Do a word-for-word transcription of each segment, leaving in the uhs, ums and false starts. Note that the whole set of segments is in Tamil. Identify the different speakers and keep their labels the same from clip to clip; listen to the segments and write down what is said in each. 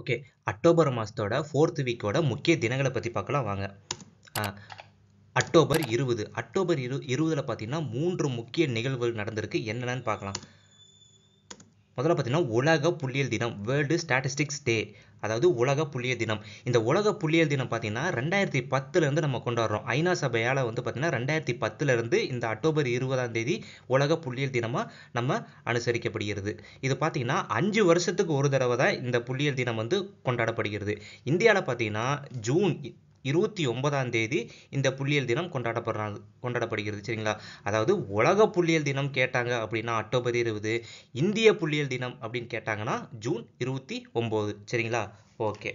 Speaker 1: ஓகே, அக்டோபர் மாதத்தோட ஃபோர்த் வீக்கோட முக்கிய தினங்களை பற்றி பார்க்கலாம் வாங்க. அக்டோபர் இருபது அக்டோபர் இரு இருபதில் பார்த்தீங்கன்னா மூன்று முக்கிய நிகழ்வுகள் நடந்திருக்கு. என்னென்னு பார்க்கலாம். முதல்ல பார்த்தீங்கன்னா உலக புள்ளியியல் தினம், வேர்ல்டு ஸ்டாட்டிஸ்டிக்ஸ் டே, அதாவது உலக புள்ளியியல் தினம். இந்த உலக புள்ளியியல் தினம் பார்த்தீங்கன்னா ரெண்டாயிரத்தி பத்துலேருந்து நம்ம கொண்டாடுறோம். ஐநா சபையால் வந்து பார்த்தீங்கன்னா ரெண்டாயிரத்தி பத்துலேருந்து இந்த அக்டோபர் இருபதாம் தேதி உலக புள்ளியியல் தினமாக நம்ம அனுசரிக்கப்படுகிறது. இது பார்த்தீங்கன்னா அஞ்சு வருஷத்துக்கு ஒரு தடவை தான் இந்த புள்ளியியல் தினம் வந்து கொண்டாடப்படுகிறது. இந்தியாவில் பார்த்தீங்கன்னா ஜூன் இருபத்தி ஒன்பதாம் தேதி இந்த புள்ளியியல் தினம் கொண்டாடப்படுறாங்க கொண்டாடப்படுகிறது சரிங்களா. அதாவது உலக புள்ளியியல் தினம் கேட்டாங்க அப்படின்னா அக்டோபர் இருபது, இந்திய புள்ளியியல் தினம் அப்படின்னு கேட்டாங்கன்னா ஜூன் இருபத்தி ஒம்பது சரிங்களா. ஓகே,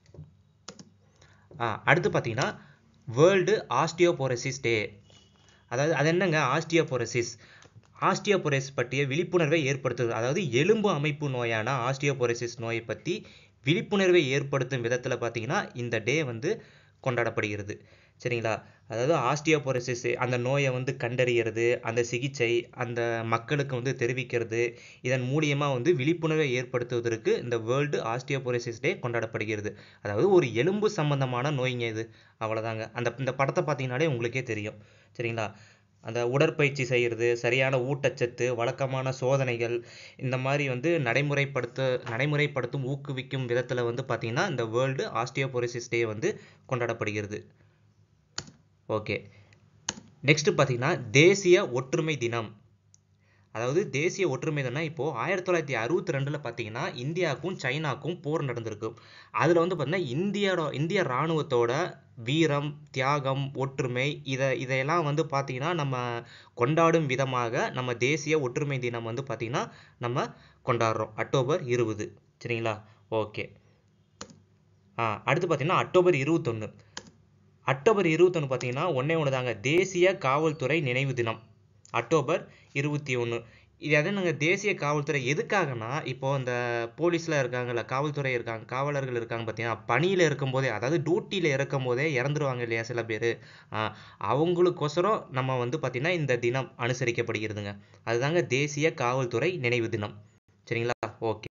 Speaker 1: ஆ அடுத்து பார்த்தீங்கன்னா வேர்ல்டு ஆஸ்டியோபோரோசிஸ் டே. அதாவது அது என்னங்க ஆஸ்டியோபோரோசிஸ்? ஆஸ்டியோபோரோசிஸ் பற்றிய விழிப்புணர்வை ஏற்படுத்துது. அதாவது எலும்பு அமைப்பு நோயான ஆஸ்டியோபோரோசிஸ் நோயை பற்றி விழிப்புணர்வை ஏற்படுத்தும் விதத்தில் பார்த்தீங்கன்னா இந்த டே வந்து கொண்டாடப்படுகிறது சரிங்களா. அதாவது ஆஸ்டியோபோரோசிஸ் அந்த நோயை வந்து கண்டறியறது, அந்த சிகிச்சை அந்த மக்களுக்கு வந்து தெரிவிக்கிறது, இதன் மூலியமாக வந்து விழிப்புணர்வை ஏற்படுத்துவதற்கு இந்த வேர்ல்டு ஆஸ்டியோபோரோசிஸ் டே கொண்டாடப்படுகிறது. அதாவது ஒரு எலும்பு சம்பந்தமான நோய்ங்க இது, அவ்வளோதாங்க. அந்த இந்த படத்தை பார்த்தீங்கன்னாலே உங்களுக்கே தெரியும் சரிங்களா. அந்த உடற்பயிற்சி செய்கிறது, சரியான ஊட்டச்சத்து, வழக்கமான சோதனைகள், இந்த மாதிரி வந்து நடைமுறைப்படுத்த நடைமுறைப்படுத்தும் ஊக்குவிக்கும் விதத்தில் வந்து பார்த்திங்கன்னா இந்த வேர்ல்டு ஆஸ்டியோபோரோசிஸ் டே வந்து கொண்டாடப்படுகிறது. ஓகே, நெக்ஸ்ட்டு பார்த்திங்கன்னா தேசிய ஒற்றுமை தினம். அதாவது தேசிய ஒற்றுமை தினம் இப்போது ஆயிரத்தி தொள்ளாயிரத்தி அறுபத்தி ரெண்டில் பார்த்தீங்கன்னா இந்தியாவுக்கும் சைனாக்கும் போர் நடந்திருக்கு. அதில் வந்து பார்த்தீங்கன்னா இந்தியாவோட இந்திய இராணுவத்தோட வீரம், தியாகம், ஒற்றுமை இதை இதையெல்லாம் வந்து பார்த்திங்கன்னா நம்ம கொண்டாடும் விதமாக நம்ம தேசிய ஒற்றுமை தினம் வந்து பார்த்திங்கன்னா நம்ம கொண்டாடுறோம் அக்டோபர் இருபது சரிங்களா. ஓகே, ஆ அடுத்து பார்த்திங்கன்னா அக்டோபர் இருபத்தொன்று அக்டோபர் இருபத்தொன்று பார்த்தீங்கன்னா ஒன்றே ஒன்று தாங்க, தேசிய காவல்துறை நினைவு தினம் அக்டோபர் இருபத்தி ஒன்று. இது எதை நாங்கள் தேசிய காவல்துறை எதுக்காகனா, இப்போது இந்த போலீஸில் இருக்காங்கல்ல, காவல்துறை இருக்காங்க, காவலர்கள் இருக்காங்க பார்த்தீங்கன்னா, பணியில் இருக்கும்போதே அதாவது டியூட்டியில் இருக்கும் போதே இறந்துருவாங்க இல்லையா சில பேர், அவங்களுக்கோசரம் நம்ம வந்து பார்த்திங்கன்னா இந்த தினம் அனுசரிக்கப்படுகிறதுங்க. அதுதாங்க தேசிய காவல்துறை நினைவு தினம் சரிங்களா. ஓகே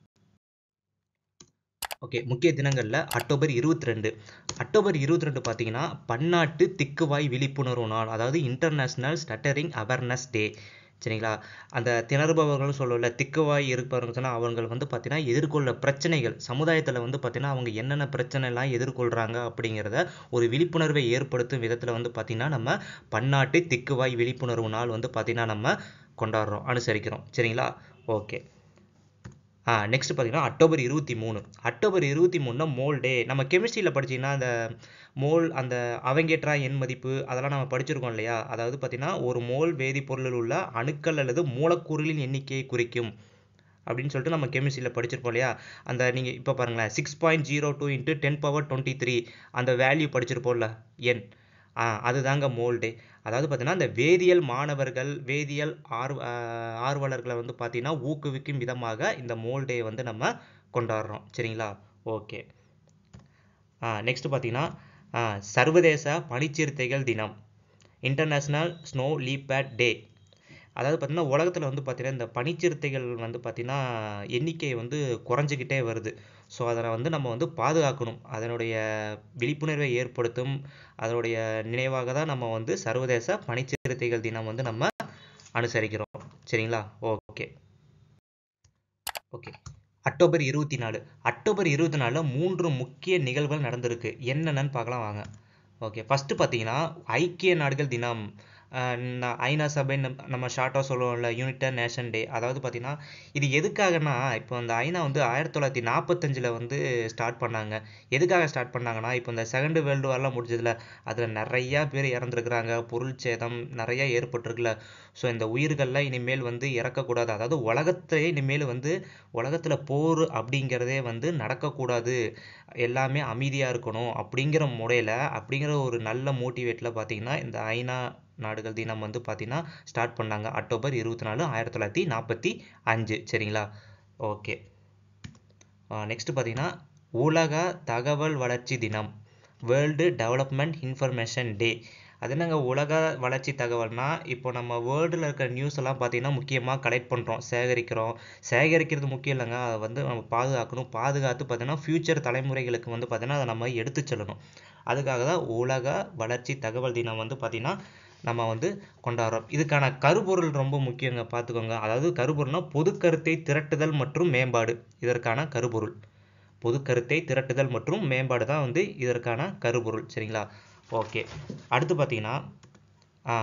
Speaker 1: ஓகே முக்கிய தினங்களில் அக்டோபர் இருபத்தி ரெண்டு அக்டோபர் இருபத்தி ரெண்டு பார்த்தீங்கன்னா பன்னாட்டு திக்குவாய் விழிப்புணர்வு நாள், அதாவது இன்டர்நேஷ்னல் ஸ்டட்டரிங் அவேர்னஸ் டே சரிங்களா. அந்த திணறுபவர்கள் சொல்லல, திக்குவாய் இருப்பவர்கள் சொன்னால் அவங்க வந்து பார்த்தீங்கன்னா எதிர்கொள்ள பிரச்சனைகள், சமுதாயத்தில் வந்து பார்த்தீங்கன்னா அவங்க என்னென்ன பிரச்சனைலாம் எதிர்கொள்கிறாங்க அப்படிங்கிறத ஒரு விழிப்புணர்வை ஏற்படுத்தும் விதத்தில் வந்து பார்த்திங்கன்னா நம்ம பன்னாட்டு திக்குவாய் விழிப்புணர்வு நாள் வந்து பார்த்திங்கன்னா நம்ம கொண்டாடுறோம், அனுசரிக்கிறோம் சரிங்களா. ஓகே, ஆ நெக்ஸ்ட் பார்த்தீங்கன்னா அக்டோபர் இருபத்தி மூணு அக்டோபர் இருபத்தி மூணுனா மோல் டே. நம்ம கெமிஸ்ட்ரியில் படிச்சிங்கன்னா அந்த மோல், அந்த அவங்கேற்றா எண் மதிப்பு அதெல்லாம் நம்ம படிச்சிருக்கோம் இல்லையா. அதாவது பார்த்தீங்கன்னா ஒரு மோல் வேதிப்பொருளில் உள்ள அணுக்கள் அல்லது மூலக்கூறுகளின் எண்ணிக்கையை குறிக்கும் அப்படின்னு சொல்லிட்டு நம்ம கெமிஸ்ட்ரியில் படிச்சிருப்போம் இல்லையா. அந்த நீங்கள் இப்போ பாருங்களேன், six point zero two into ten power twenty three அந்த வேல்யூ படிச்சிருப்போம்ல எண், ஆ அதுதாங்க மோல் டே. அதாவது பார்த்தீங்கன்னா இந்த வேதியியல் மாணவர்கள், வேதியியல் ஆர்வ ஆர்வலர்களை வந்து பார்த்தீங்கன்னா ஊக்குவிக்கும் விதமாக இந்த மோல் டே வந்து நம்ம கொண்டாடுறோம் சரிங்களா. ஓகே, ஆ நெக்ஸ்ட் பார்த்தீங்கன்னா சர்வதேச பனிச்சிறுத்தைகள் தினம், இன்டர்நேஷ்னல் ஸ்னோ லீப்பர்ட் டே. அதாவது பார்த்திங்கன்னா உலகத்தில் வந்து பார்த்திங்கன்னா இந்த பனிச்சிறுத்தைகள் வந்து பார்த்திங்கன்னா எண்ணிக்கை வந்து குறைஞ்சிக்கிட்டே வருது. ஸோ அதை வந்து நம்ம வந்து பாதுகாக்கணும், அதனுடைய விழிப்புணர்வை ஏற்படுத்தும் அதனுடைய நினைவாக தான் நம்ம வந்து சர்வதேச பனிச்சிறுத்தைகள் தினம் வந்து நம்ம அனுசரிக்கிறோம் சரிங்களா. ஓகே ஓகே அக்டோபர் இருபத்தி நாலு அக்டோபர் இருபத்தி நாலில் மூன்று முக்கிய நிகழ்வுகள் நடந்திருக்கு. என்னென்னு பார்க்கலாம் வாங்க. ஓகே, ஃபஸ்ட்டு பார்த்தீங்கன்னா ஐக்கிய நாடுகள் தினம், ஐநா சபை நம்ம ஷார்ட்டாக சொல்லுவோம்ல, யுனைடெட் நேஷன் டே. அதாவது பார்த்திங்கன்னா இது எதுக்காகனா, இப்போ இந்த ஐநா வந்து ஆயிரத்தி தொள்ளாயிரத்தி நாற்பத்தஞ்சில் வந்து ஸ்டார்ட் பண்ணாங்க. எதுக்காக ஸ்டார்ட் பண்ணாங்கன்னா, இப்போ இந்த செகண்ட் வேர்ல்டு வார்லாம் முடிஞ்சதில்ல, அதில் நிறையா பேர் இறந்துருக்குறாங்க, பொருள் சேதம் நிறையா ஏற்பட்டிருக்குல்ல. ஸோ இந்த உயிர்கள்லாம் இனிமேல் வந்து இறக்கக்கூடாது, அதாவது உலகத்தையே இனிமேல் வந்து உலகத்தில் போர் அப்படிங்கிறதே வந்து நடக்கக்கூடாது, எல்லாமே அமைதியாக இருக்கணும் அப்படிங்கிற முறையில், அப்படிங்கிற ஒரு நல்ல மோட்டிவேட்டில் பார்த்திங்கன்னா இந்த ஐநா நாடுகள் தினம் வந்து பார்த்திங்கன்னா ஸ்டார்ட் பண்ணாங்க அக்டோபர் இருபத்தி நாலு ஆயிரத்தி தொள்ளாயிரத்தி நாற்பத்தி அஞ்சு சரிங்களா. ஓகே, நெக்ஸ்ட் பார்த்திங்கன்னா உலக தகவல் வளர்ச்சி தினம், வேர்ல்டு டெவலப்மெண்ட் இன்ஃபர்மேஷன் டே. அது என்னங்க உலக வளர்ச்சி தகவல்னா, இப்போ நம்ம வேர்ல்டுல இருக்கிற நியூஸ் எல்லாம் பார்த்தீங்கன்னா, முக்கியமா கலெக்ட் பண்றோம், சேகரிக்கிறோம். சேகரிக்கிறது முக்கியம் இல்லங்க. அத வந்து நம்ம பாதுகாக்கணும். பாதுகாத்து பார்த்தீங்கன்னா, ஃபியூச்சர் தலைமுறைகளுக்கு வந்து பார்த்தீங்கன்னா, அத நம்ம எடுத்துச் செல்லணும். அதுக்காக தான் உலக வளர்ச்சி தகவல் தினம் வந்து பார்த்தீங்கன்னா, நம்ம வந்து கொண்டாடுறோம். இதுக்கான கருப்பொருள் ரொம்ப முக்கியங்க பார்த்துக்கோங்க. அதாவது கருப்பொருள்னா பொது கருத்தை திரட்டுதல் மற்றும் மேம்பாடு. இதற்கான கருப்பொருள். பொது கருத்தை திரட்டுதல் மற்றும் மேம்பாடு தான் வந்து இதற்கான கருப்பொருள். சரிங்களா? ஓகே. அடுத்து பார்த்தீங்கன்னா, ஆ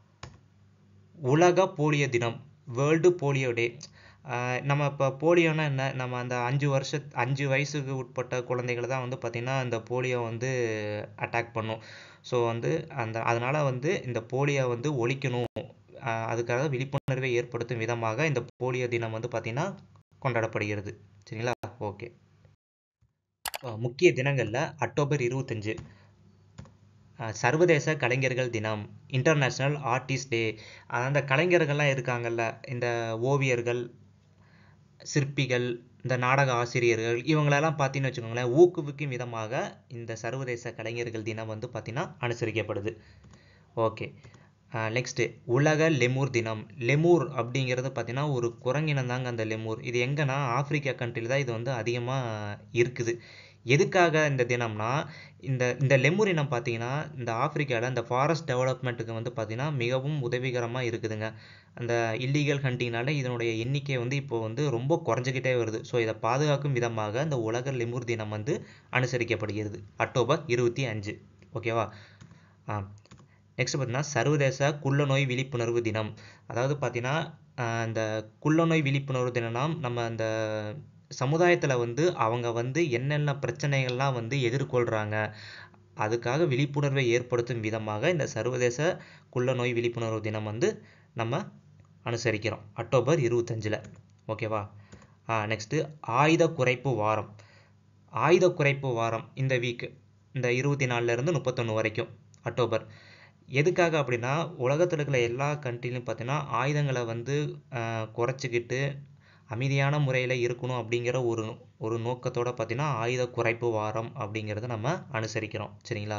Speaker 1: உலக போலியோ தினம், வேர்ல்டு போலியோ டே. நம்ம இப்போ போலியோனா என்ன? நம்ம அந்த அஞ்சு வருஷ அஞ்சு வயசுக்கு உட்பட்ட குழந்தைகளை தான் வந்து பார்த்தீங்கன்னா, இந்த போலியோ வந்து அட்டாக் பண்ணும். ஸோ வந்து அந்த அதனால வந்து இந்த போலியோ வந்து ஒழிக்கணும். அ அதுக்காக விழிப்புணர்வை ஏற்படுத்தும் விதமாக இந்த போலியோ தினம் வந்து பார்த்தீங்கன்னா, கொண்டாடப்படுகிறது. சரிங்களா? ஓகே. அ முக்கிய தினங்கள்ல அக்டோபர் இருபத்தஞ்சு அ சர்வதேச கலைஞர்கள் தினம், இன்டர்நேஷனல் ஆர்டிஸ்ட் டே. அந்த கலைஞர்கள்லாம் இருக்காங்கல்ல, இந்த ஓவியர்கள், சிற்பிகள், இந்த நாடக ஆசிரியர்கள் இவங்களெல்லாம் பார்த்தீங்கன்னு வச்சுக்கோங்களேன், ஊக்குவிக்கும் விதமாக இந்த சர்வதேச கலைஞர்கள் தினம் வந்து பார்த்தீங்கன்னா அனுசரிக்கப்படுது. ஓகே. நெக்ஸ்ட் உலக லெமூர் தினம். லெமூர் அப்படிங்கிறது பார்த்தீங்கன்னா ஒரு குரங்கினம் தாங்க அந்த லெமூர். இது எங்கன்னா ஆப்பிரிக்கா கண்ட்ரில தான் இது வந்து அதிகமாக இருக்குது. எதுக்காக இந்த தினம்னா, இந்த இந்த லெமூர் இனம் பார்த்தீங்கன்னா இந்த ஆப்பிரிக்காவில் இந்த ஃபாரஸ்ட் டெவலப்மெண்ட்டுக்கு வந்து பார்த்தீங்கன்னா மிகவும் உதவிகரமாக இருக்குதுங்க. அந்த இல்லீகல் ஹண்டிங்னால இதனுடைய எண்ணிக்கை வந்து இப்போ வந்து ரொம்ப குறைஞ்சிக்கிட்டே வருது. ஸோ இதை பாதுகாக்கும் விதமாக இந்த உலக லெமூர் தினம் வந்து அனுசரிக்கப்படுகிறது அக்டோபர் இருபத்தி அஞ்சு. ஓகேவா? ஆ நெக்ஸ்ட் பார்த்தீங்கன்னா சர்வதேச குள்ள நோய் விழிப்புணர்வு தினம். அதாவது பார்த்தீங்கன்னா இந்த குள்ள நோய் விழிப்புணர்வு தினம்னா நம்ம அந்த சமுதாயத்தில் வந்து அவங்க வந்து என்னென்ன பிரச்சனைகள்லாம் வந்து எதிர்கொள்கிறாங்க, அதுக்காக விழிப்புணர்வை ஏற்படுத்தும் விதமாக இந்த சர்வதேச குள்ள நோய் விழிப்புணர்வு தினம் வந்து நம்ம அனுசரிக்கிறோம் அக்டோபர் இருபத்தஞ்சில். ஓகேவா? நெக்ஸ்ட்டு ஆயுத குறைப்பு வாரம். ஆயுத குறைப்பு வாரம் இந்த வீக், இந்த இருபத்தி நாலுலேருந்து முப்பத்தொன்று வரைக்கும் அக்டோபர். எதுக்காக அப்படின்னா, உலகத்தில் இருக்கிற எல்லா கண்ட்ரிலையும் பார்த்தீங்கன்னா ஆயுதங்களை வந்து குறைச்சிக்கிட்டு அமைதியான முறையில் இருக்கணும் அப்படிங்கிற ஒரு ஒரு நோக்கத்தோடு பார்த்தீங்கன்னா ஆயுத குறைப்பு வாரம் அப்படிங்கிறத நம்ம அனுசரிக்கிறோம். சரிங்களா?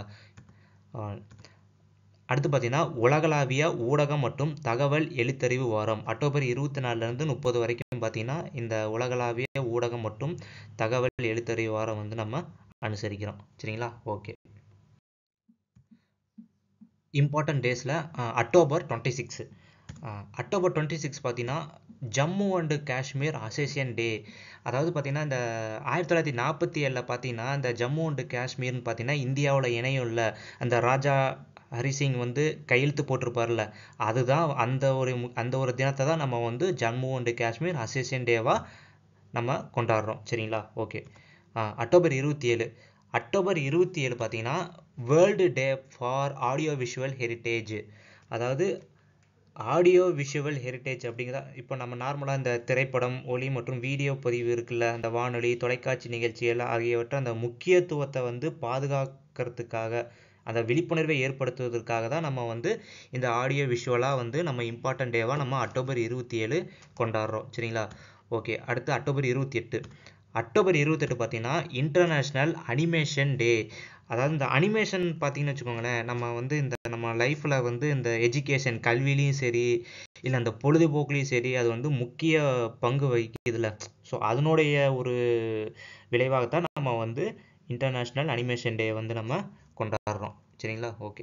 Speaker 1: அடுத்து பார்த்தீங்கன்னா உலகளாவிய ஊடகம் மற்றும் தகவல் எழுத்தறிவு வாரம் அக்டோபர் இருபத்தி நாலுலேருந்து முப்பது வரைக்கும் பார்த்தீங்கன்னா இந்த உலகளாவிய ஊடகம் மற்றும் தகவல் எழுத்தறிவு வாரம் வந்து நம்ம அனுசரிக்கிறோம். சரிங்களா? ஓகே. இம்பார்ட்டன்ட் டேஸில் October twenty six October twenty six பார்த்தீங்கன்னா Jammu and Kashmir association day. அதாவது பார்த்தீங்கன்னா இந்த ஆயிரத்தி தொள்ளாயிரத்தி நாற்பத்தி ஏழில் பார்த்தீங்கன்னா இந்த ஜம்மு அண்டு காஷ்மீர்னு பார்த்தீங்கன்னா இந்தியாவில் இணையும்ல அந்த ராஜா ஹரிசிங் வந்து கையெழுத்து போட்டிருப்பார்ல, அதுதான் அந்த ஒரு அந்த ஒரு தினத்தை தான் நம்ம வந்து ஜம்மு அண்டு காஷ்மீர் அசோசியேஷன் டேவாக நம்ம கொண்டாடுறோம். சரிங்களா? ஓகே. அக்டோபர் இருபத்தி ஏழு அக்டோபர் இருபத்தி ஏழு பார்த்தீங்கன்னா world day for audio visual heritage. அதாவது ஆடியோ விஷுவல் ஹெரிட்டேஜ் அப்படிங்கிற இப்போ நம்ம நார்மலாக இந்த திரைப்படம், ஒலி மற்றும் வீடியோ பதிவு இருக்குல்ல, அந்த வானொலி, தொலைக்காட்சி நிகழ்ச்சிகள் ஆகியவற்றை அந்த முக்கியத்துவத்தை வந்து பாதுகாக்கிறதுக்காக, அந்த விழிப்புணர்வை ஏற்படுத்துவதற்காக தான் நம்ம வந்து இந்த ஆடியோ விஷுவலாக வந்து நம்ம இம்பார்ட்டன்ட் டேவாக நம்ம அக்டோபர் இருபத்தி ஏழு கொண்டாடுறோம். சரிங்களா? ஓகே. அடுத்து அக்டோபர் இருபத்தி எட்டு அக்டோபர் இருபத்தெட்டு பார்த்தீங்கன்னா இன்டர்நேஷ்னல் அனிமேஷன் டே. அதாவது இந்த அனிமேஷன் பார்த்தீங்கன்னு வச்சுக்கோங்களேன், நம்ம வந்து இந்த நம்ம லைஃப்பில் வந்து இந்த எஜுகேஷன் கல்விலையும் சரி, இல்லை அந்த பொழுதுபோக்குலையும் சரி, அது வந்து முக்கிய பங்கு வகிக்குதுல்ல. ஸோ அதனுடைய ஒரு விளைவாகத்தான் நம்ம வந்து இன்டர்நேஷ்னல் அனிமேஷன் டே வந்து நம்ம கொண்டாடுறோம். சரிங்களா? ஓகே.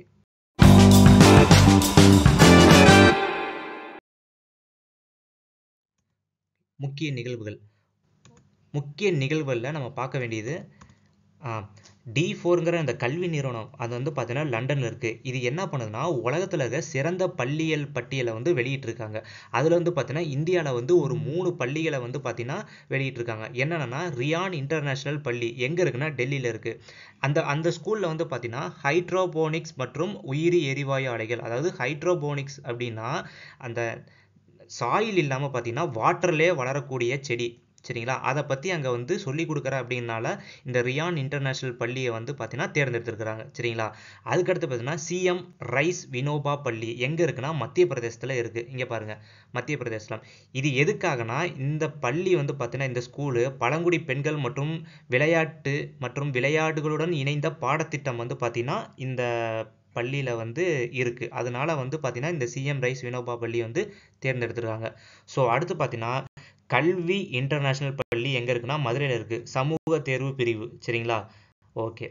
Speaker 1: முக்கிய நிகழ்வுகள் முக்கிய நிகழ்வுகளில் நம்ம பார்க்க வேண்டியது டி ஃபோருங்கிற அந்த கல்வி நிறுவனம், அது வந்து பார்த்தீங்கன்னா லண்டனில் இருக்குது. இது என்ன பண்ணுதுன்னா உலகத்தில் இருக்க சிறந்த பள்ளிகள் பட்டியலை வந்து வெளியிட்டிருக்காங்க. அதில் வந்து பார்த்தீங்கன்னா இந்தியாவில் வந்து ஒரு மூணு பள்ளிகளை வந்து பார்த்தீங்கன்னா வெளியிட்டிருக்காங்க. என்னென்னா ரியான் இன்டர்நேஷ்னல் பள்ளி எங்கே இருக்குன்னா டெல்லியில் இருக்குது. அந்த அந்த ஸ்கூலில் வந்து பார்த்தீங்கன்னா ஹைட்ரோபோனிக்ஸ் மற்றும் உயிரி எரிவாயு ஆலைகள். அதாவது ஹைட்ரோபோனிக்ஸ் அப்படின்னா அந்த சாயில் இல்லாமல் பார்த்தீங்கன்னா வாட்டர்லேயே வளரக்கூடிய செடி. சரிங்களா? அதை பற்றி அங்கே வந்து சொல்லி கொடுக்குற அப்படின்னால இந்த ரியான் இன்டர்நேஷ்னல் பள்ளியை வந்து பார்த்தீங்கன்னா தேர்ந்தெடுத்துருக்குறாங்க. சரிங்களா? அதுக்கடுத்து பார்த்தீங்கன்னா சிஎம் ரைஸ் வினோபா பள்ளி எங்கே இருக்குன்னா மத்திய பிரதேசத்தில் இருக்குது. இங்கே பாருங்கள், மத்திய பிரதேசம். இது எதுக்காகனா இந்த பள்ளி வந்து பார்த்தீங்கன்னா இந்த ஸ்கூலு பழங்குடி பெண்கள் மற்றும் விளையாட்டு மற்றும் விளையாட்டுகளுடன் இணைந்த பாடத்திட்டம் வந்து பார்த்தீங்கன்னா இந்த பள்ளியில் வந்து இருக்குது. அதனால வந்து பார்த்தீங்கன்னா இந்த சிஎம் ரைஸ் வினோபா பள்ளி வந்து தேர்ந்தெடுத்திருக்காங்க. ஸோ அடுத்து பார்த்தீங்கன்னா கல்வி இன்டர்நேஷ்னல் பள்ளி எங்கே இருக்குன்னா மதுரையில் இருக்குது. சமூக தேர்வு பிரிவு. சரிங்களா? ஓகே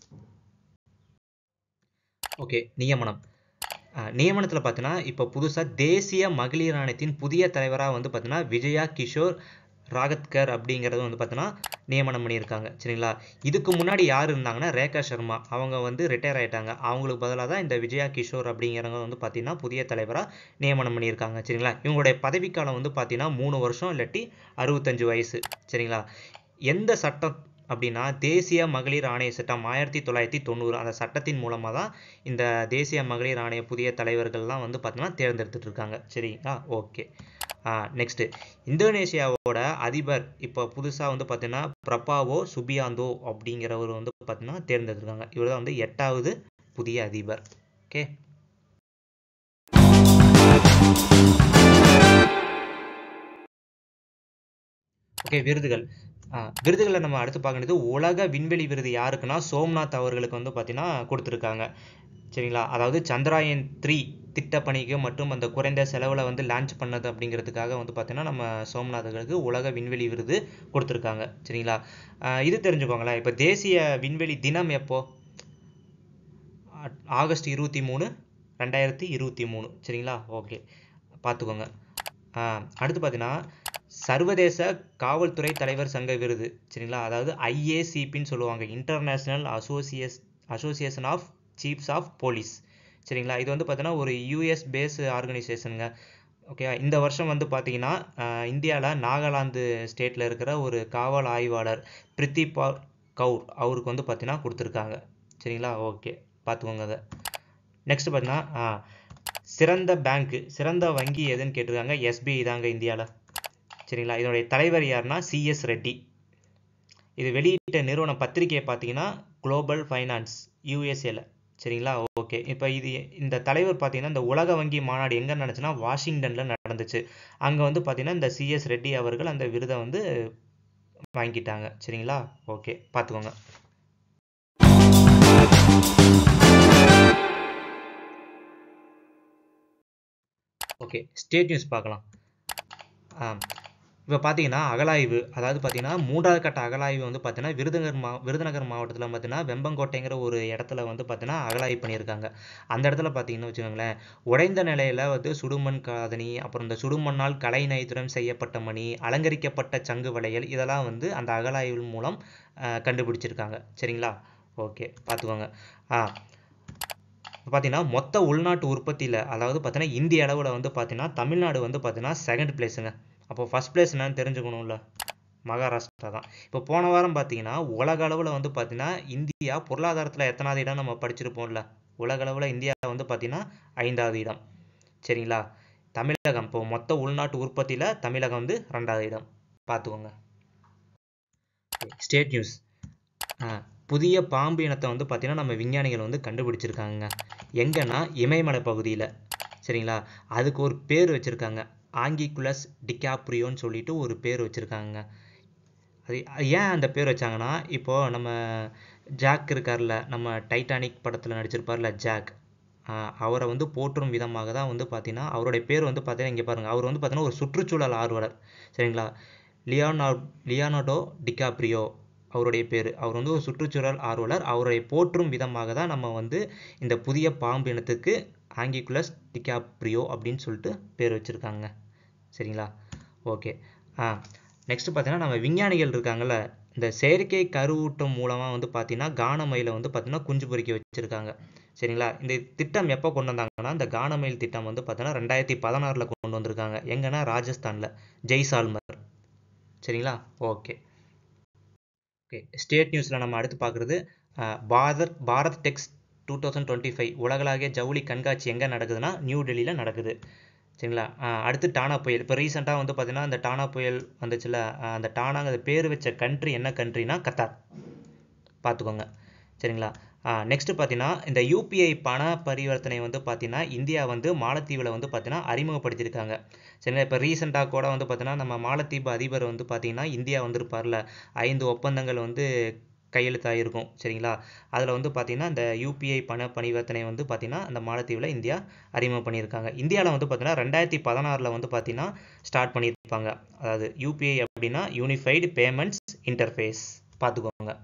Speaker 1: ஓகே நியமனம். நியமனத்தில் பார்த்தீங்கன்னா இப்போ புதுசாக தேசிய மகளிர் ஆணையத்தின் புதிய தலைவராக வந்து பார்த்தீங்கன்னா விஜயா கிஷோர் ராகத்கர் அப்படிங்கிறது வந்து பார்த்தீங்கன்னா நியமனம் பண்ணியிருக்காங்க. சரிங்களா? இதுக்கு முன்னாடி யார் இருந்தாங்கன்னா ரேகா சர்மா, அவங்க வந்து ரிட்டையர் ஆகிட்டாங்க. அவங்களுக்கு பதிலாக தான் இந்த விஜயா கிஷோர் அப்படிங்கிறவங்க வந்து பார்த்தீங்கன்னா புதிய தலைவராக நியமனம் பண்ணியிருக்காங்க. சரிங்களா? இவங்களுடைய பதவிக்காலம் வந்து பார்த்தீங்கன்னா மூணு வருஷம் இல்லாட்டி அறுபத்தஞ்சு வயசு. சரிங்களா? எந்த சட்டம் அப்படின்னா தேசிய மகளிர் ஆணைய சட்டம் ஆயிரத்தி தொள்ளாயிரத்தி தொண்ணூறு அந்த சட்டத்தின் மூலமாக தான் இந்த தேசிய மகளிர் ஆணைய புதிய தலைவர்கள்லாம் வந்து பார்த்தீங்கன்னா தேர்ந்தெடுத்துட்டு இருக்காங்க. சரிங்களா? ஓகே நெக்ஸ்ட்டு இந்தோனேஷியாவோட அதிபர் இப்போ புதுசாக வந்து பார்த்தீங்கன்னா பிரபாவோ சுபியாந்தோ அப்படிங்கிறவர் வந்து பார்த்தீங்கன்னா தேர்ந்தெடுத்திருக்காங்க. இவர் தான் வந்து எட்டாவது புதிய அதிபர். ஓகே ஓகே விருதுகள். விருதுகளை நம்ம அடுத்து பார்க்கறது உலக விண்வெளி விருது யாருக்குன்னா சோம்நாத் அவர்களுக்கு வந்து பார்த்தீங்கன்னா கொடுத்துருக்காங்க. சரிங்களா? அதாவது சந்திராயன் த்ரீ திட்டப்பணிக்கு மற்றும் அந்த குறைந்த செலவில் வந்து லான்ச் பண்ணது அப்படிங்கிறதுக்காக வந்து பார்த்தீங்கன்னா நம்ம சோம்நாத்களுக்கு உலக விண்வெளி விருது கொடுத்துருக்காங்க. சரிங்களா? இது தெரிஞ்சுக்கோங்களேன். இப்போ தேசிய விண்வெளி தினம் எப்போ? ஆகஸ்ட் இருபத்தி மூணு ரெண்டாயிரத்தி இருபத்தி மூணு. சரிங்களா? ஓகே பார்த்துக்கோங்க. அடுத்து பார்த்தீங்கன்னா சர்வதேச காவல்துறை தலைவர் சங்க விருது. சரிங்களா? அதாவது ஐஏசிபின்னு சொல்லுவாங்க, இன்டர்நேஷ்னல் அசோசியேஸ் association of chiefs of police. சரிங்களா? இது வந்து பார்த்தீங்கன்னா ஒரு யூஎஸ் பேஸ் ஆர்கனைசேஷனுங்க. ஓகே இந்த வருஷம் வந்து பார்த்தீங்கன்னா இந்தியாவில் நாகாலாந்து ஸ்டேட்டில் இருக்கிற ஒரு காவல் ஆய்வாளர் பிரித்திபா கவுர் அவருக்கு வந்து பார்த்தீங்கன்னா கொடுத்துருக்காங்க. சரிங்களா? ஓகே பார்த்துக்கோங்க அதை. நெக்ஸ்ட் பார்த்தீங்கன்னா சிறந்த பேங்க்கு சிறந்த வங்கி எதுன்னு கேட்டிருக்காங்க. எஸ்பிஐ தாங்க இந்தியாவில். சரிங்களா? இதனுடைய தலைவர் யாருன்னா சிஎஸ் ரெட்டி. இது வெளியிட்ட நிறுவன பத்திரிகையை பார்த்தீங்கன்னா குளோபல் ஃபைனான்ஸ் யூஎஸ்ஏல. சரிங்களா? ஓகே இப்போ இது இந்த தலைவர் பார்த்தீங்கன்னா இந்த உலக வங்கி மாநாடு எங்கே நடந்துச்சுன்னா வாஷிங்டனில் நடந்துச்சு. அங்கே வந்து பார்த்தீங்கன்னா இந்த சிஎஸ் ரெட்டி அவர்கள் அந்த விருதை வந்து வாங்கிட்டாங்க. சரிங்களா? ஓகே பார்த்துக்கோங்க. ஓகே ஸ்டேட் நியூஸ் பார்க்கலாம். இப்போ பார்த்தீங்கன்னா அகலாய்வு, அதாவது பார்த்தீங்கன்னா மூன்றாவது கட்ட அகலாய்வு வந்து பார்த்தீங்கன்னா விருதுநகர் மா விருதுநகர் மாவட்டத்தில் பார்த்தீங்கன்னா வெம்பங்கோட்டைங்கிற ஒரு இடத்துல வந்து பார்த்தீங்கன்னா அகலாய்வு பண்ணியிருக்காங்க. அந்த இடத்துல பார்த்தீங்கன்னு வச்சுக்கோங்களேன், உடைந்த நிலையில் வந்து சுடுமண் காதணி, அப்புறம் இந்த சுடுமண்ணால் கலை நைத்துடன் செய்யப்பட்ட மணி, அலங்கரிக்கப்பட்ட சங்கு வளையல், இதெல்லாம் வந்து அந்த அகலாய்வு மூலம் கண்டுபிடிச்சிருக்காங்க. சரிங்களா? ஓகே பார்த்துக்கோங்க. ஆ பார்த்தீங்கன்னா மொத்த உள்நாட்டு உற்பத்தியில் அதாவது பார்த்தீங்கன்னா இந்திய அளவில் வந்து பார்த்தீங்கன்னா தமிழ்நாடு வந்து பார்த்தீங்கன்னா செகண்ட் பிளேஸுங்க. அப்போ ஃபஸ்ட் பிளேஸ் என்னன்னு தெரிஞ்சுக்கணும்ல, மகாராஷ்டிரா தான். இப்போ போன வாரம் பார்த்தீங்கன்னா உலக அளவில் வந்து பார்த்தீங்கன்னா இந்தியா பொருளாதாரத்தில் எத்தனாவது இடம் நம்ம படிச்சிருப்போம்ல, உலக அளவில் இந்தியா வந்து பார்த்தீங்கன்னா ஐந்தாவது இடம். சரிங்களா? தமிழகம் இப்போ மொத்த உள்நாட்டு உற்பத்தியில் தமிழகம் வந்து ரெண்டாவது இடம். பார்த்துக்கோங்க. State news. புதிய பாம்பு இனத்தை வந்து பார்த்தீங்கன்னா நம்ம விஞ்ஞானிகள் வந்து கண்டுபிடிச்சிருக்காங்க. எங்கன்னா இமயமலை பகுதியில். சரிங்களா? அதுக்கு ஒரு பேர் வச்சுருக்காங்க, ஆங்கிகுலஸ் டிகாப்ரியோன்னு சொல்லிட்டு ஒரு பேர் வச்சுருக்காங்க. அது ஏன் அந்த பேர் வச்சாங்கன்னா இப்போது நம்ம ஜாக் இருக்கார்ல, நம்ம டைட்டானிக் படத்தில் நடிச்சிருப்பார்ல ஜாக், அவரை வந்து போற்றும் விதமாக தான் வந்து பார்த்தீங்கன்னா அவருடைய பேர் வந்து பார்த்தீங்கன்னா இங்கே பாருங்கள், அவர் வந்து பார்த்தீங்கன்னா ஒரு சுற்றுச்சூழல் ஆர்வலர். சரிங்களா? லியோனார்டோ லியோனார்டோ டிகாப்ரியோ அவருடைய பேர். அவர் வந்து ஒரு சுற்றுச்சூழல் ஆர்வலர். அவரை போற்றும் விதமாக தான் நம்ம வந்து இந்த புதிய பாம்பு இனத்துக்கு ஆங்கிகுலஸ் டிகாப்ரியோ அப்படின்னு சொல்லிட்டு பேர் வச்சுருக்காங்க. சரிங்களா? ஓகே ஆ நெக்ஸ்ட் பார்த்தீங்கன்னா நம்ம விஞ்ஞானிகள் இருக்காங்கல்ல, இந்த செயற்கை கருவூட்டம் மூலமாக வந்து பார்த்தீங்கன்னா கானமயில வந்து பார்த்தீங்கன்னா குஞ்சு பொறிக்க வச்சுருக்காங்க. சரிங்களா? இந்த திட்டம் எப்போ கொண்டு வந்தாங்கன்னா இந்த கானமயில் திட்டம் வந்து பார்த்தீங்கன்னா ரெண்டாயிரத்தி பதினாறில் கொண்டு வந்திருக்காங்க. எங்கன்னா ராஜஸ்தானில் ஜெய்சால்மர். சரிங்களா? ஓகே ஓகே ஸ்டேட் நியூஸில் நம்ம அடுத்து பார்க்குறது Bharat Bharat Tex two thousand twenty five உலகளாகிய ஜவுளி கண்காட்சி எங்கே நடக்குதுன்னா நியூ டெல்லியில் நடக்குது. சரிங்களா? அடுத்து டானா புயல். இப்போ ரீசெண்டாக வந்து பார்த்தீங்கன்னா அந்த டானா புயல் வந்துச்சுல, அந்த டானாங்கிற பேர் வச்ச கண்ட்ரி என்ன கண்ட்ரினா கத்தார். பார்த்துக்கோங்க. சரிங்களா? நெக்ஸ்ட்டு பார்த்தீங்கன்னா இந்த யூபிஐ பண பரிவர்த்தனை வந்து பார்த்தீங்கன்னா இந்தியா வந்து மாலத்தீவில் வந்து பார்த்தீங்கன்னா அறிமுகப்படுத்தியிருக்காங்க. சரிங்களா? இப்போ ரீசெண்டாக கூட வந்து பார்த்தீங்கன்னா நம்ம மாலத்தீவு அதிபர் வந்து பார்த்தீங்கன்னா இந்தியா வந்திருப்பார்ல, ஐந்து ஒப்பந்தங்கள் வந்து கையெழுத்தாயிருக்கும் சரிங்களா. அதில் வந்து பார்த்தீங்கன்னா இந்த யூபிஐ பண பரிவர்த்தனை வந்து பார்த்தீங்கன்னா அந்த மாலத்தீவில் இந்தியா அறிமுகம் பண்ணியிருக்காங்க. இந்தியாவில் வந்து பார்த்தீங்கன்னா ரெண்டாயிரத்தி பதினாறில் வந்து பார்த்தீங்கன்னா ஸ்டார்ட் பண்ணியிருப்பாங்க. அதாவது யூபிஐ அப்படின்னா யூனிஃபைடு பேமெண்ட்ஸ் இன்டர்ஃபேஸ் பார்த்துக்கோங்க.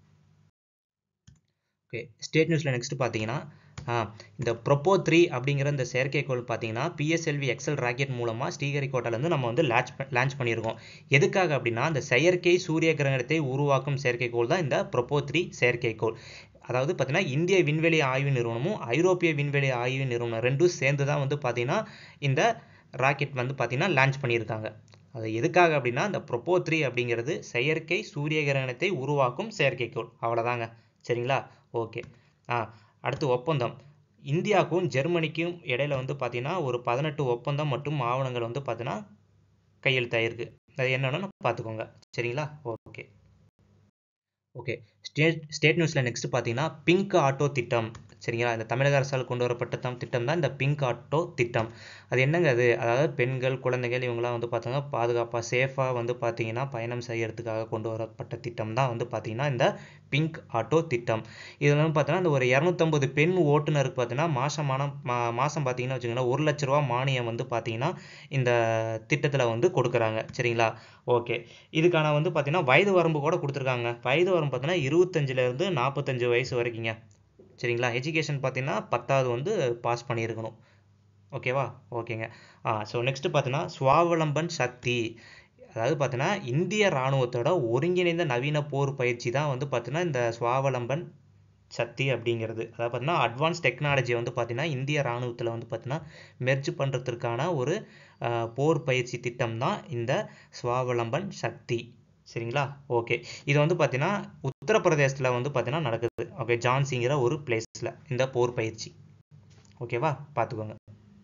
Speaker 1: ஓகே, ஸ்டேட் நியூஸில் நெக்ஸ்ட் பார்த்தீங்கன்னா இந்த ப்ரொப்போ த்ரீ அப்படிங்கிற இந்த செயற்கைக்கோள் பார்த்தீங்கன்னா பிஎஸ்எல்வி எக்ஸல் ராக்கெட் மூலமாக ஸ்ரீஹரிகோட்டாலேருந்து நம்ம வந்து லான்ச் லான்ச் பண்ணியிருக்கோம். எதுக்காக அப்படின்னா இந்த செயற்கை சூரிய கிரகணத்தை உருவாக்கும் செயற்கைக்கோள் தான் இந்த ப்ரொப்போ த்ரீ செயற்கைக்கோள். அதாவது பார்த்தீங்கன்னா இந்திய விண்வெளி ஆய்வு நிறுவனமும் ஐரோப்பிய விண்வெளி ஆய்வு நிறுவனம் ரெண்டும் சேர்ந்து தான் வந்து பார்த்தீங்கன்னா இந்த ராக்கெட் வந்து பார்த்தீங்கன்னா லான்ச் பண்ணியிருக்காங்க. அது எதுக்காக அப்படின்னா இந்த ப்ரொப்போ த்ரீ அப்படிங்கிறது செயற்கை சூரிய கிரகணத்தை உருவாக்கும் செயற்கைக்கோள். அவ்வளோதாங்க சரிங்களா. ஓகே, ஆ அடுத்து ஒப்பந்தம். இந்தியாவுக்கும் ஜெர்மனிக்கும் இடையில வந்து பார்த்தீங்கன்னா ஒரு பதினெட்டு ஒப்பந்தம் மற்றும் ஆவணங்கள் வந்து பார்த்தீங்கன்னா கையெழுத்தாயிருக்கு. அது என்னென்னு பார்த்துக்கோங்க சரிங்களா. ஓகே ஓகே ஸ்டேட் ஸ்டேட் நியூஸில் நெக்ஸ்ட் பார்த்தீங்கன்னா பிங்க் ஆட்டோ திட்டம் சரிங்களா. இந்த தமிழக அரசால் கொண்டு வரப்பட்ட தம் திட்டம் தான் இந்த பிங்க் ஆட்டோ திட்டம். அது என்னங்க அது, அதாவது பெண்கள் குழந்தைகள் இவங்களாம் வந்து பார்த்தீங்கன்னா பாதுகாப்பாக சேஃபாக வந்து பார்த்தீங்கன்னா பயணம் செய்யறதுக்காக கொண்டு வரப்பட்ட திட்டம் தான் வந்து பார்த்தீங்கன்னா இந்த பிங்க் ஆட்டோ திட்டம். இதில் வந்து பார்த்தீங்கன்னா இந்த ஒரு இரநூத்தம்பது பெண் ஓட்டுநருக்கு பார்த்தீங்கன்னா மாசமான மா மாதம் பார்த்தீங்கன்னா வச்சுக்கோங்களேன் ஒரு லட்ச ரூபா மானியம் வந்து பார்த்தீங்கன்னா இந்த திட்டத்தில் வந்து கொடுக்குறாங்க சரிங்களா. ஓகே, இதுக்கான வந்து பார்த்தீங்கன்னா வயது வரம்பு கூட கொடுத்துருக்காங்க. வயது வரம்பு பார்த்தீங்கன்னா இருபத்தஞ்சிலேருந்து நாற்பத்தஞ்சு வயசு வரைக்குங்க சரிங்களா. எஜுகேஷன் பார்த்தீங்கன்னா பத்தாவது வந்து பாஸ் பண்ணியிருக்கணும். ஓகேவா. ஓகேங்க. ஆ ஸோ நெக்ஸ்ட் பார்த்தீங்கன்னா சுவாவலம்பன் சக்தி. அதாவது பார்த்தீங்கன்னா இந்திய இராணுவத்தோட ஒருங்கிணைந்த நவீன போர் பயிற்சி தான் வந்து பார்த்தீங்கன்னா இந்த சுவாவலம்பன் சக்தி அப்படிங்கிறது. அதாவது பார்த்தீங்கன்னா அட்வான்ஸ் டெக்னாலஜி வந்து பார்த்தீங்கன்னா இந்திய இராணுவத்தில் வந்து பார்த்தீங்கன்னா மெர்ஜ் பண்ணுறதுக்கான ஒரு போர் பயிற்சி திட்டம் தான் இந்த சுவாவலம்பன் சக்தி சரிங்களா. ஓகே, இது வந்து பார்த்தீங்கன்னா உத்தரப்பிரதேசத்தில் வந்து பார்த்தீங்கன்னா நடக்குது. ஓகே, ஜான்சிங்கிற ஒரு பிளேஸில் இந்த போர் பயிற்சி. ஓகேவா, பார்த்துக்கோங்க.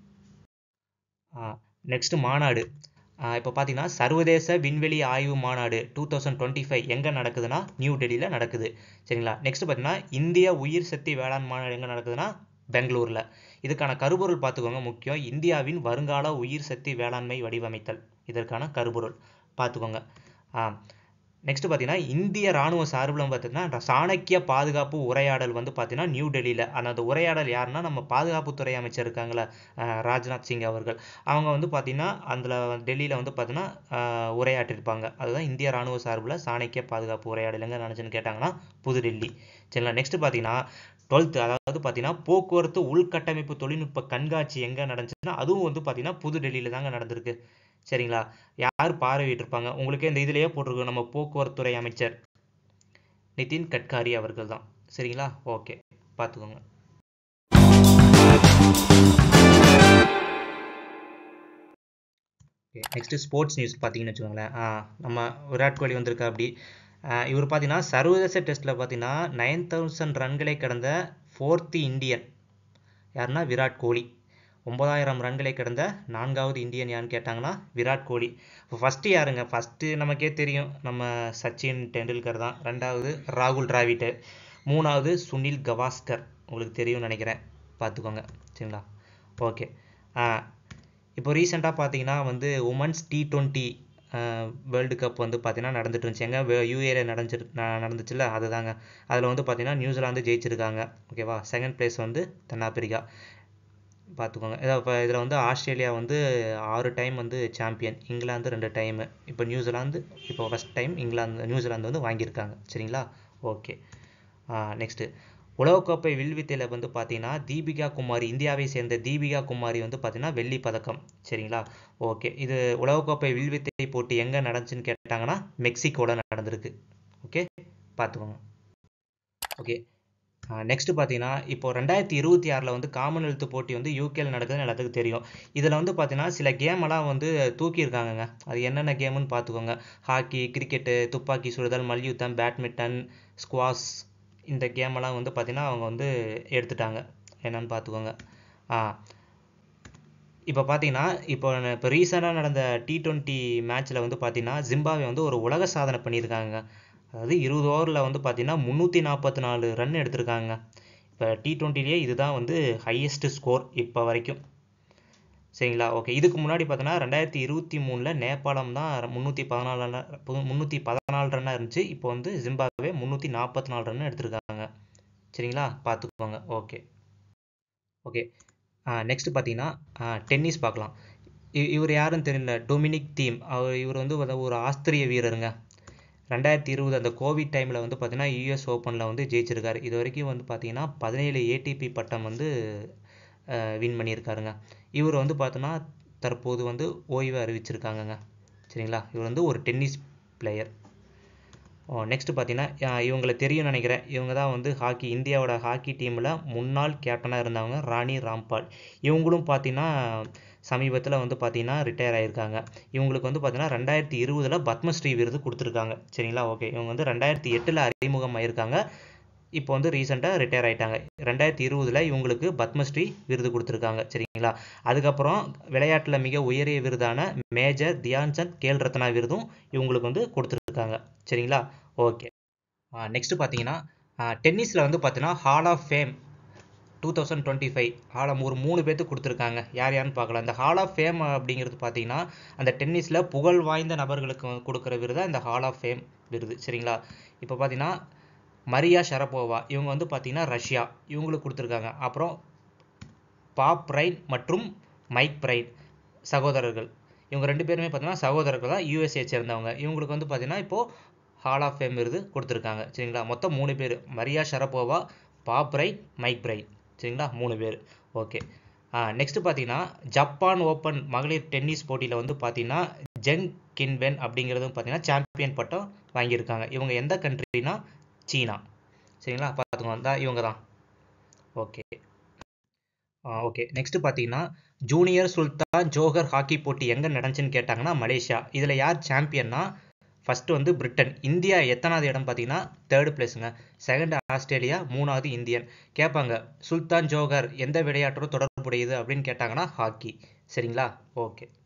Speaker 1: நெக்ஸ்ட் மாநாடு. இப்போ பார்த்தீங்கன்னா சர்வதேச விண்வெளி ஆய்வு மாநாடு டூ தௌசண்ட் டுவெண்ட்டி ஃபைவ் எங்கே நடக்குதுன்னா நியூ டெல்லியில் நடக்குது சரிங்களா. நெக்ஸ்ட் பார்த்தீங்கன்னா இந்திய உயிர் சக்தி வேளாண் மாநாடு எங்கே நடக்குதுன்னா பெங்களூரில். இதுக்கான கருப்பொருள் பார்த்துக்கோங்க முக்கியம். இந்தியாவின் வருங்கால உயிர் சக்தி வேளாண்மை வடிவமைத்தல் இதற்கான கருப்பொருள் பார்த்துக்கோங்க. நெக்ஸ்ட் பார்த்தீங்கன்னா இந்திய ராணுவ சார்பில் பார்த்தீங்கன்னா சாணக்கிய பாதுகாப்பு உரையாடல் வந்து பார்த்தீங்கன்னா நியூ டெல்லியில். அந்த உரையாடல் யாருன்னா நம்ம பாதுகாப்புத்துறை அமைச்சர் இருக்காங்களா ராஜ்நாத் சிங் அவர்கள். அவங்க வந்து பார்த்தீங்கன்னா அதில் டெல்லியில் வந்து பார்த்தீங்கன்னா உரையாற்றிருப்பாங்க. அதுதான் இந்திய ராணுவ சார்பில் சாணக்கிய பாதுகாப்பு உரையாடல் எங்கே நடந்துச்சுன்னு கேட்டாங்கன்னா புதுடெல்லி சரிங்களா. நெக்ஸ்ட் பார்த்தீங்கன்னா டுவெல்த்து அதாவது பார்த்தீங்கன்னா போக்குவரத்து உள்கட்டமைப்பு தொழில்நுட்ப கண்காட்சி எங்கே நடந்துச்சுன்னா அதுவும் வந்து பார்த்தீங்கன்னா புதுடெல்லியில் தாங்க நடந்திருக்கு சரிங்களா. யார் பார்வையிட்டிருப்பாங்க உங்களுக்கே இந்த இதுலேயே போட்டிருக்கு நம்ம போக்குவரத்துறை அமைச்சர் நிதின் கட்காரி அவர்கள் தான் சரிங்களா. ஓகே, பார்த்துக்கோங்க. ஓகே, நெக்ஸ்ட் ஸ்போர்ட்ஸ் நியூஸ் பார்த்தீங்கன்னு வச்சுக்கோங்களேன். நம்ம விராட் கோலி வந்திருக்கா அப்படி. இவர் பார்த்தீங்கன்னா சர்வதேச டெஸ்ட்டில் பார்த்தீங்கன்னா நைன் தௌசண்ட் ரன்களை கடந்த ஃபோர்த்து இந்தியன் யாருன்னா விராட் கோலி. ஒன்பதாயிரம் ரன்களை கடந்த நான்காவது இந்தியன் யாருன்னு கேட்டாங்கன்னா விராட் கோலி. இப்போ ஃபஸ்ட்டு யாருங்க, ஃபஸ்ட்டு நமக்கே தெரியும் நம்ம சச்சின் டெண்டுல்கர் தான். ரெண்டாவது ராகுல் டிராவிட். மூணாவது சுனில் கவாஸ்கர் உங்களுக்கு தெரியும்னு நினைக்கிறேன், பார்த்துக்கோங்க சரிங்களா. ஓகே, இப்போ ரீசெண்டாக பார்த்தீங்கன்னா வந்து women's T twenty world cup வந்து பார்த்தீங்கன்னா நடந்துட்டு இருந்துச்சு. எங்கே யூஏல நடந்துச்சு நடந்துச்சுல்ல அதுதாங்க. அதில் வந்து பார்த்தீங்கன்னா நியூசிலாந்து ஜெயிச்சிருக்காங்க. ஓகேவா, செகண்ட் பிளேஸ் வந்து தென்னாப்பிரிக்கா பார்த்துக்கோங்க. இப்போ இதில் வந்து ஆஸ்திரேலியா வந்து ஆறு டைம் வந்து சாம்பியன், இங்கிலாந்து ரெண்டு டைமு, இப்போ நியூசிலாந்து இப்போ ஃபஸ்ட் டைம் இங்கிலாந்து நியூசிலாந்து வந்து வாங்கியிருக்காங்க சரிங்களா. ஓகே, நெக்ஸ்ட்டு உலகக்கோப்பை வில்வித்தையில் வந்து பார்த்தீங்கன்னா தீபிகா குமாரி, இந்தியாவை சேர்ந்த தீபிகா குமாரி வந்து பார்த்தீங்கன்னா வெள்ளி பதக்கம் சரிங்களா. ஓகே, இது உலகக்கோப்பை வில்வித்தை போட்டி எங்கே நடந்துச்சுன்னு கேட்டாங்கன்னா மெக்சிகோவில் நடந்திருக்கு. ஓகே, பார்த்துக்கோங்க. ஓகே, நெக்ஸ்ட் பார்த்தீங்கன்னா இப்போ ரெண்டாயிரத்தி இருபத்தி ஆறில் வந்து காமன்வெல்த் போட்டி வந்து யூகேல நடக்குதுன்னு எல்லாத்துக்கும் தெரியும். இதில் வந்து பார்த்தீங்கன்னா சில கேமெல்லாம் வந்து தூக்கியிருக்காங்கங்க. அது என்னென்ன கேமுன்னு பார்த்துக்கோங்க. ஹாக்கி, கிரிக்கெட்டு, துப்பாக்கி சுடுதல், மல்யுத்தம், பேட்மிண்டன், ஸ்குவாஷ் இந்த கேமெல்லாம் வந்து பார்த்தீங்கன்னா அவங்க வந்து எடுத்துட்டாங்க. என்னன்னு பார்த்துக்கோங்க. ஆ இப்போ பார்த்தீங்கன்னா இப்போ இப்போ ரீசெண்டாக நடந்த டி டுவெண்ட்டி மேட்ச்சில் வந்து பார்த்தீங்கன்னா ஜிம்பாவே வந்து ஒரு உலக சாதனை பண்ணியிருக்காங்க. அதாவது இருபது ஓவரில் வந்து பார்த்தீங்கன்னா முந்நூற்றி நாற்பத்தி நாலு ரன் எடுத்திருக்காங்க. இப்போ டி டுவெண்ட்டிலேயே இதுதான் வந்து ஹையஸ்ட் ஸ்கோர் இப்போ வரைக்கும். சரிங்களா? ஓகே. இதுக்கு முன்னாடி பார்த்தோன்னா ரெண்டாயிரத்தி இருபத்தி மூணில் நேபாளம் தான் முந்நூற்றி பதினாலு ரன் முந்நூற்றி பதினாலு ரன்னாக இருந்துச்சு. இப்போ வந்து ஜிம்பாப்வே முந்நூற்றி நாற்பத்தி நாலு ரன் எடுத்திருக்காங்க. சரிங்களா? பார்த்துக்கோங்க. ஓகே ஓகே நெக்ஸ்ட் பார்த்தீங்கன்னா டென்னிஸ் பார்க்கலாம். இ- இவர் யாருன்னு தெரியல. Dominic Thiem. அவர் இவர் வந்து ஒரு ஒரு ஆஸ்திரிய வீரருங்க. ரெண்டாயிரத்தி இருபது அந்த கோவிட் டைமில் வந்து பார்த்தீங்கன்னா யூஎஸ் ஓப்பனில் வந்து ஜெயிச்சிருக்காரு. இது வரைக்கும் வந்து பார்த்தீங்கன்னா பதினேழு ஏடிபி பட்டம் வந்து வின் பண்ணியிருக்காருங்க. இவர் வந்து பார்த்தோன்னா தற்போது வந்து ஓய்வு அறிவிச்சிருக்காங்கங்க. சரிங்களா? இவர் வந்து ஒரு டென்னிஸ் பிளேயர். நெக்ஸ்ட் பார்த்தீங்கன்னா அஹ் இவங்களை தெரியும்னு நினைக்கிறேன். இவங்க தான் வந்து ஹாக்கி இந்தியாவோட ஹாக்கி டீமில் முன்னாள் கேப்டனாக இருந்தவங்க ராணி ராம்பால். இவங்களும் பார்த்தீங்கன்னா சமீபத்தில் வந்து பார்த்தீங்கன்னா ரிட்டையர் ஆயிருக்காங்க. இவங்களுக்கு வந்து பார்த்தீங்கன்னா ரெண்டாயிரத்தி இருபதில் பத்மஸ்ரீ விருது கொடுத்துருக்காங்க. சரிங்களா? ஓகே. இவங்க வந்து ரெண்டாயிரத்தி எட்டில் அறிமுகம் ஆயிருக்காங்க. இப்போ வந்து ரீசெண்டாக ரிட்டையர் ஆயிட்டாங்க. ரெண்டாயிரத்தி இருபதில் இவங்களுக்கு பத்மஸ்ரீ விருது கொடுத்துருக்காங்க. சரிங்களா? அதுக்கப்புறம் விளையாட்டில் மிக உயரிய விருதான மேஜர் தியான்சந்த் கேல் ரத்னா விருதும் இவங்களுக்கு வந்து கொடுத்துருக்காங்க. சரிங்களா? ஓகே. நெக்ஸ்ட் பார்த்தீங்கன்னா டென்னிஸில் வந்து பார்த்தீங்கன்னா hall of fame two thousand twenty five ஹாலம் ஒரு மூணு பேர்த்துக்கு கொடுத்துருக்காங்க. யார் யாருன்னு பார்க்கலாம். இந்த ஹால் ஆஃப் ஃபேம் அப்படிங்கிறது பார்த்தீங்கன்னா அந்த டென்னிஸில் புகழ் வாய்ந்த நபர்களுக்கு கொடுக்குற விருது இந்த ஹால் ஆஃப் ஃபேம் விருது. சரிங்களா? இப்போ பார்த்தீங்கன்னா மரியா ஷரபோவா இவங்க வந்து பார்த்தீங்கன்னா ரஷ்யா, இவங்களுக்கு கொடுத்துருக்காங்க. அப்புறம் பாப் பிரைன் மற்றும் மைக் பிரைன் சகோதரர்கள். இவங்க ரெண்டு பேருமே பார்த்தீங்கன்னா சகோதரர்கள் தான், யூஎஸ்ஏ சேர்ந்தவங்க. இவங்களுக்கு வந்து பார்த்தீங்கன்னா இப்போது ஹால் ஆஃப் ஃபேம் விருது கொடுத்துருக்காங்க. சரிங்களா? மொத்தம் மூணு பேர். Maria Sharapova, Bob Bryan, Mike Bryan. சரிங்களா? மூணு பேர். ஓகே. நெக்ஸ்ட் பார்த்தீங்கன்னா ஜப்பான் ஓப்பன் மகளிர் டென்னிஸ் போட்டியில் வந்து பார்த்தீங்கன்னா ஜெங் கின்வென் அப்படிங்கிறதும் பார்த்தீங்கன்னா சாம்பியன் பட்டம் வாங்கியிருக்காங்க. இவங்க எந்த கண்ட்ரினா சீனா. சரிங்களா? பார்த்துக்கோங்க. தான் இவங்க தான். ஓகே ஓகே நெக்ஸ்ட் பார்த்தீங்கன்னா ஜூனியர் சுல்தான் ஜோஹர் ஹாக்கி போட்டி எங்கே நடந்துச்சுன்னு கேட்டாங்கன்னா மலேசியா. இதில் யார் சாம்பியன்னா ஃபர்ஸ்ட் வந்து பிரிட்டன். இந்தியா எத்தனாவது இடம் பார்த்தீங்கன்னா தேர்ட் பிளேஸுங்க. செகண்ட் ஆஸ்திரேலியா, மூணாவது இந்தியன். கேட்பாங்க சுல்தான் ஜோஹர் எந்த விளையாட்டோட தொடர்புடையது அப்படின்னு கேட்டாங்கன்னா ஹாக்கி. சரிங்களா? ஓகே.